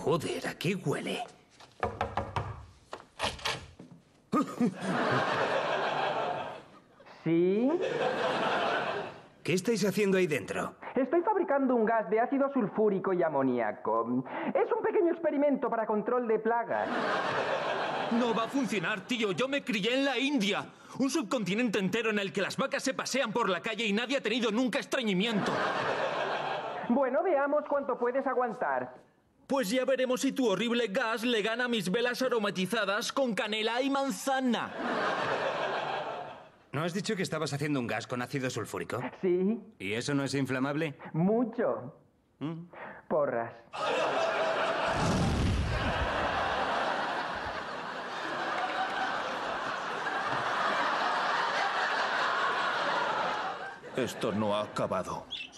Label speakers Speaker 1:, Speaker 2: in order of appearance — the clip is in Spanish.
Speaker 1: Joder, ¿a qué huele?
Speaker 2: ¿Sí?
Speaker 1: ¿Qué estáis haciendo ahí dentro?
Speaker 2: Estoy fabricando un gas de ácido sulfúrico y amoníaco. Es un pequeño experimento para control de plagas.
Speaker 3: No va a funcionar, tío. Yo me crié en la India. Un subcontinente entero en el que las vacas se pasean por la calle y nadie ha tenido nunca estreñimiento.
Speaker 2: Bueno, veamos cuánto puedes aguantar.
Speaker 3: Pues ya veremos si tu horrible gas le gana a mis velas aromatizadas con canela y manzana.
Speaker 1: ¿No has dicho que estabas haciendo un gas con ácido sulfúrico?
Speaker 2: Sí,
Speaker 1: ¿Y eso no es inflamable?
Speaker 2: mucho. Porras.
Speaker 3: Esto no ha acabado.